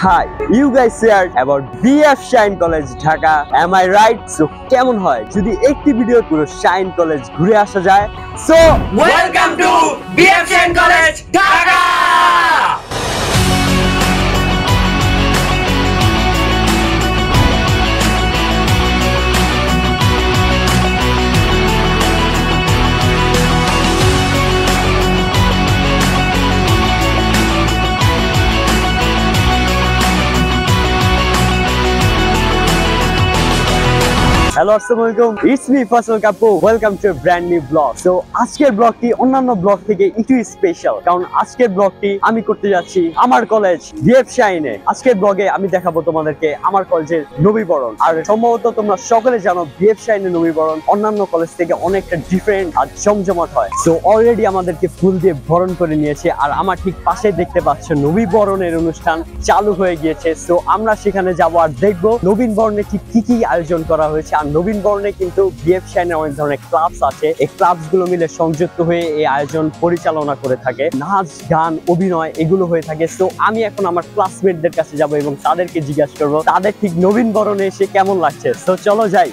Hi, you guys shared about Baf Shaheen College Dhaka. Am I right? So কেমন হয় যদি একটি video পুরো Shaheen College ঘুরে আসা যায়? So welcome to Baf Shaheen College Dhaka. Hello, Assalamualaikum. It's me, Foysal Kapu. Welcome to a brand new vlog. So, আজকের ব্লগটি অন্যান্য ব্লগ থেকে একটু স্পেশাল কারণ আজকের ব্লগটি আমি করতে যাচ্ছি আমার কলেজ Baf Shaheen এ। আজকের ব্লগে আমি দেখাবো তোমাদেরকে আমার কলেজের নবীন বরণ। আর সম্ভবত তোমরা সকলে জানো Baf Shaheen এর নবীন বরণ অন্যান্য কলেজ থেকে অনেকটা ডিফারেন্ট আর জমজমাট হয়। সো অলরেডি আমাদেরকে ফুল দিয়ে বরণ করে নিয়েছে আর আমার ঠিক পাশে দেখতে পাচ্ছ নবীন বরণের অনুষ্ঠান চালু হয়ে গিয়েছে। সো আমরা সেখানে যাব আর দেখবো নবীন বরণে ঠিক কি আয়োজন করা হয়েছে। নবীন বরণে কিন্তু Baf Shaheen এর অনেক ধরনের ক্লাবস আছে, এই ক্লাবস গুলো মিলে সংযুক্ত হয়ে এই আয়োজন পরিচালনা করে থাকে, নাচ গান অভিনয় এগুলো হয়ে থাকে। তো আমি এখন আমার ক্লাসমেটদের কাছে যাব এবং তাদেরকে জিজ্ঞাসা করবো তাদের ঠিক নবীন বরণে এসে কেমন লাগছে। তো চলো যাই।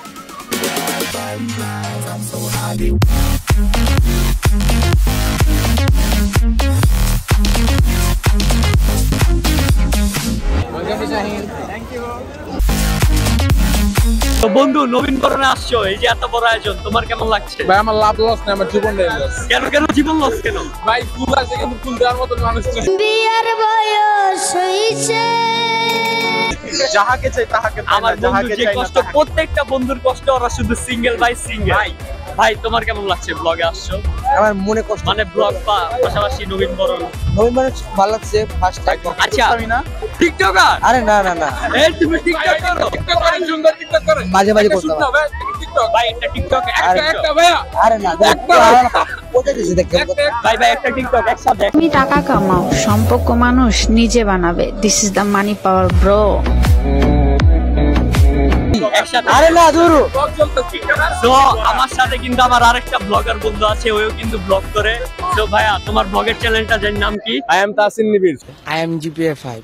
তো বন্ধু নবীন বরণে আসছো, এই যে এত বড় আয়োজন, তোমার কেমন লাগছে? ভাই আমার লাভ লস না, আমার জীবন লস। কেন জীবন লস কেন? ভাই ফুল আছে কিন্তু ফুল দেওয়ার মতো মানুষ নেই। বিয়ার বয়স হইছে যাহাকে চাই তাহাকে পাই না, আমার বন্ধু যে কষ্ট, প্রত্যেকটা বন্ধুর কষ্ট, ওরা শুধু সিঙ্গেল বাই সিঙ্গেল। ভাই তোমার কেমন লাগছে ব্লগে আসছো? আমার মনে কষ্ট, মানে ব্লগ পাশাপাশি নবীন বরণ ভালো লাগছে। First time. আচ্ছা আমি না টিকটকার? আরে না এই তুমি টিকটক করো? টিকটক করে সুন্দর টিকটক করে মাঝে করতে না ভাই টিকটক। ভাই একটা টিকটক একটা ভাইয়া। আরে না কোথায় দিছে দেখতে ভাই একটা টিকটক একসাথে। তুমি টাকা কামাও, সম্পর্ক মানুষ নিজে বানাবে। This is the money power bro. আরে না দূর। তো আমার সাথে কিন্তু আমার আরেকটা ব্লগার বন্ধু আছে, ওও কিন্তু ব্লগ করে। তো ভাইয়া তোমার ব্লগের চ্যানেলটা এর নাম কি? I am Tasin Nibir. I am GPA 5।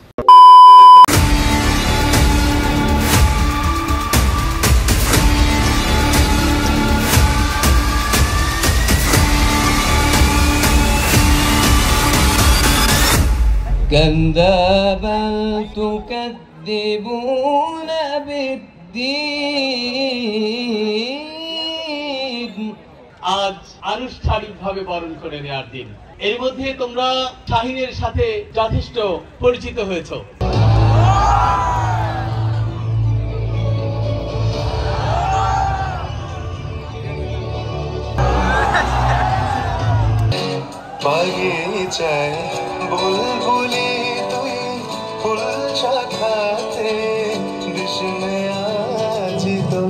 كذابا تكذبون بالدين আজ আনুষ্ঠানিকভাবে বরণ করে নেওয়ার দিন। এর মধ্যে তোমরা শাহিনের সাথে যথেষ্ট পরিচিত হয়েছো। বাগিচায় বুলবুলি তুই ফুল শাখাতে বিষ্ণে আজি তোল।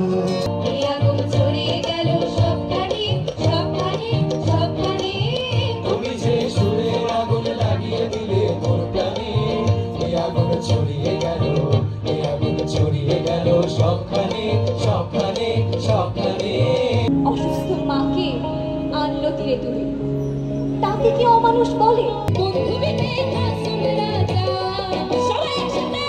তুমি যে সুরে আগুন লাগিয়ে দিলে মোর প্রাণে, এই আগুন ছড়িয়ে গেল, এই আগুন ছড়িয়ে গেল সবখানে সবখানে সবখানে। অসুস্থ মাকে আনলো তীরে তুলে, তাকে কি অমানুষ বলে? সবাই একসাথে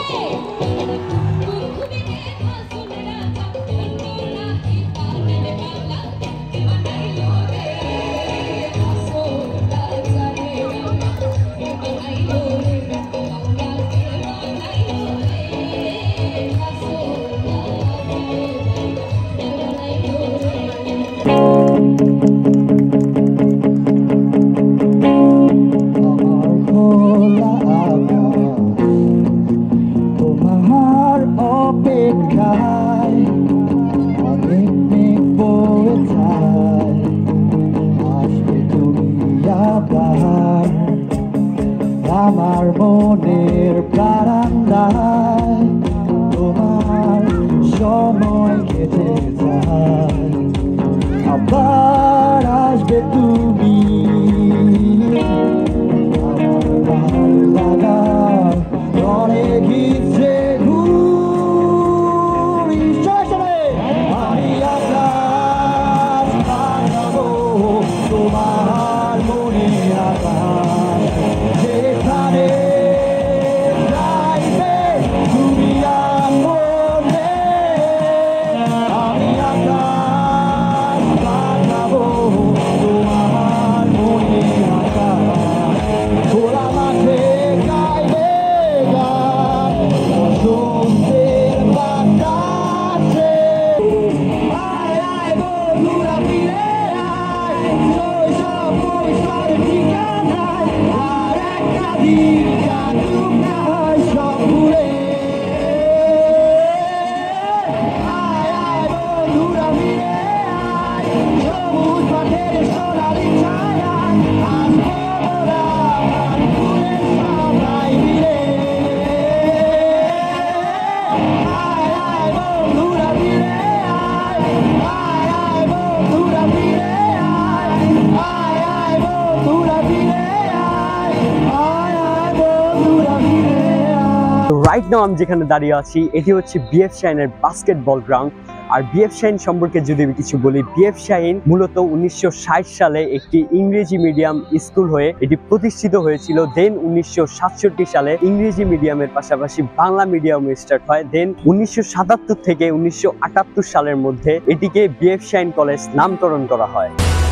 আমার মনের বারান্দায় তোমার সময় কেটে যায়, আবার আসবে তুমি আমার ভালো লাগা অনেক ইচ্ছে ঘুরি শেষে আমি আকাশ বানাবো তোমার মনের আকাশ। যেখানে যাইবে রাইট নাও আমি যেখানে দাঁড়িয়ে আছি এটি হচ্ছে বিএফ শাহিনের বাস্কেটবল গ্রাউন্ড। আর বিএফ শাহিন সম্পর্কে যদি আমি কিছু বলি, বিএফ শাহিন মূলত 1960 সালে একটি ইংরেজি মিডিয়াম স্কুল হয়ে এটি প্রতিষ্ঠিত হয়েছিল। দেন 1967 সালে ইংরেজি মিডিয়ামের পাশাপাশি বাংলা মিডিয়াম স্টার্ট হয়। দেন 1977 থেকে 1978 সালের মধ্যে এটিকে বিএফ শাহিন কলেজ নামকরণ করা হয়।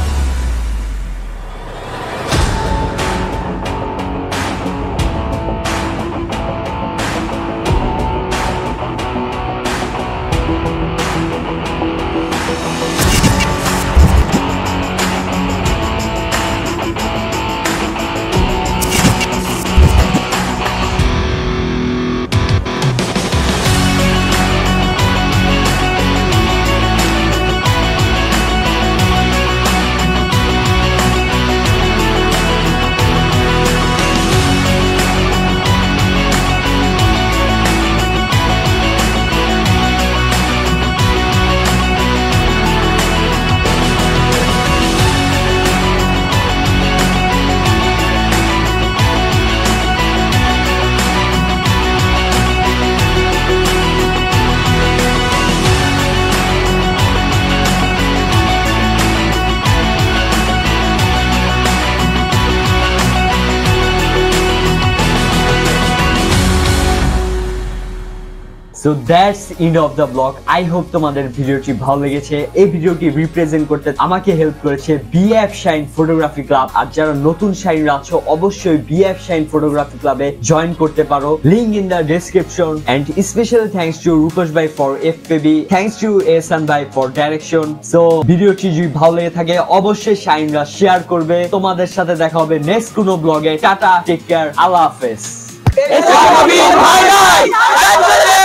So that's end of the vlog. I hope তোমাদের ভিডিওটি ভালো লেগেছে। এই ভিডিওটি রিপ্রেজেন্ট করতে আমাকে হেল্প করেছে বিএফ শাহিন ফটোগ্রাফি ক্লাব। আর যারা নতুন শাহিনরা আছো অবশ্যই বিএফ শাহিন ফটোগ্রাফি ক্লাবে জয়েন করতে পারো। Link in the description. And special thanks to Rupesh ভাই for FPB, thanks to Ahsan ভাই ফর ডাইরেকশন। সো ভিডিওটি যদি ভালো লেগে থাকে অবশ্যই শাহিনরা শেয়ার করবে। তোমাদের সাথে দেখা হবে নেক্সট কোনো ব্লগে। টাটা, টেক কেয়ার, আল্লাহ হাফেজ।